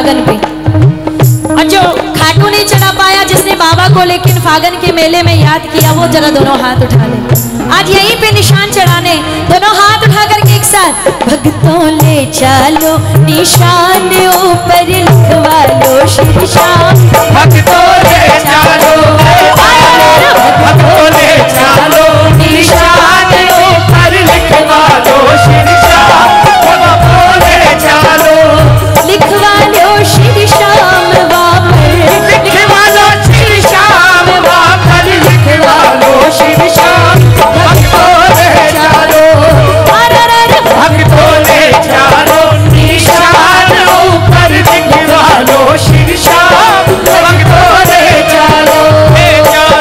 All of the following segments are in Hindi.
फागन पे। और जो खाटू नहीं चढ़ा पाया जिसने बाबा को लेकिन फागन के मेले में याद किया, वो जरा दोनों हाथ उठा ले। आज यहीं पे निशान चढ़ाने, दोनों हाथ उठा करके एक साथ। भक्तों ले चलो निशान ऊपर लिखवा लो श्री श्याम। भक्तों ले चलो, भक्तों ले चलो निशान ऊपर लिखवा लो श्री श्याम। भक्तों ले चलो लिखवा लो श्री श्याम वापर, लिखवा लो श्री श्याम वापर, लिखवा लो श्री श्याम। भक्तों ले चलो, भक्तों ले चलो निशान ऊपर लिखवा लो श्री श्याम। भक्तों ले चलो, ले चलो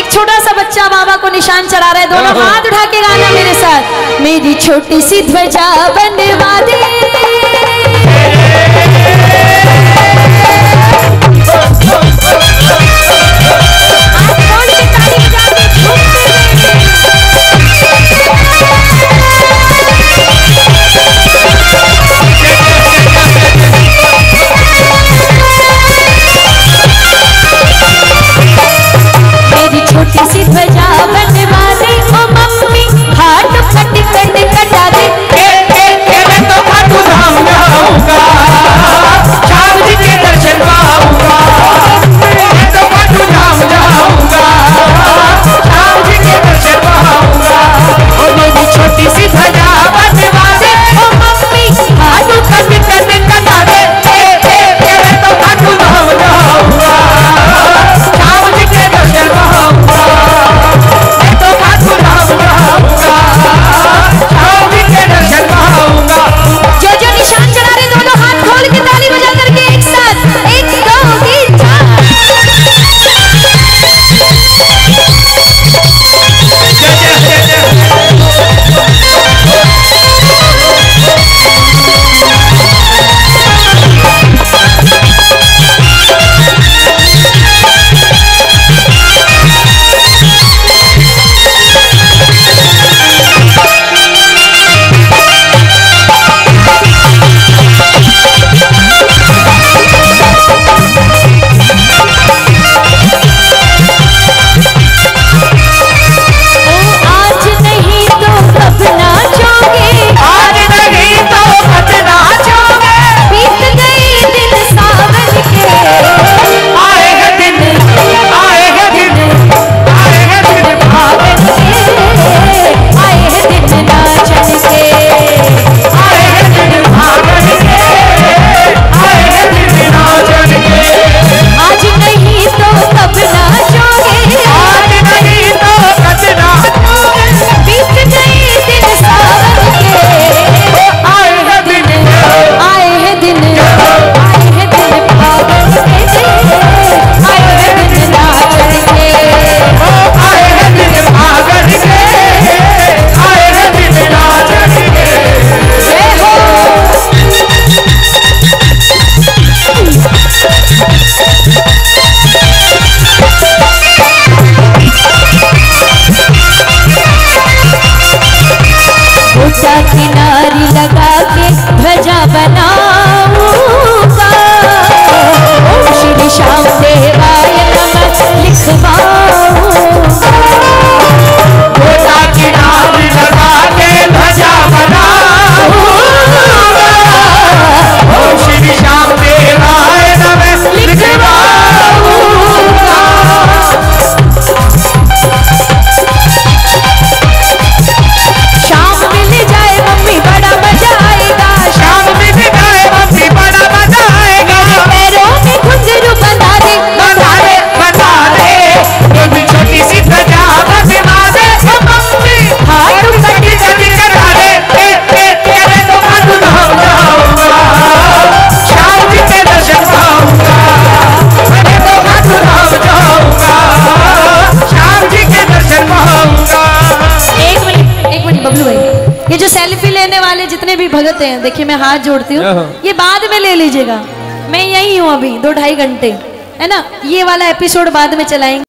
एक छोटा सा बच्चा बाबा को निशान चढ़ा रहा है, दोनों हाथ उठा के गाना मेरे साथ। मेरी छोटी सी ध्वजा बनवा दे, छोटी सी ध्वजा बनवा दे ओ मम्मी, हाथ कट कट कटा दे। मैं तो खाटू धाम जाऊंगा, श्याम जी के दर्शन पाऊंगा। मैं तो खाटू धाम जाऊंगा, श्याम जी के दर्शन पाऊंगा। और मेरी छोटी सी ध्वजा बनवा दे ओ मम्मी, हाथ कट कट कटा दे। मैं तो खाटू धाम जाऊंगा, श्याम जी के दर्शन पाऊंगा। मैं तो खाटू धाम जाऊंगा, श्याम जी के दर्शन पाऊंगा। जो जो निशान चढ़ा रहे दोनों हाथ खोल के ताली बजा करके एक साथ, 1 2 3 4। किनारी लगा के ध्वजा बनाऊंगा, ओम श्री श्याम देवाय नमः लिखवाऊंगा। गोटा किनारी लगा के ध्वजा बनाऊंगा, ओम श्री श्याम देवाय नमः लिखवाऊंगा। ये जो सेल्फी लेने वाले जितने भी भगत हैं, देखिए मैं हाथ जोड़ती हूँ, ये बाद में ले लीजिएगा। मैं यही हूँ अभी 2 ढाई घंटे, है ना। ये वाला एपिसोड बाद में चलाएंगे।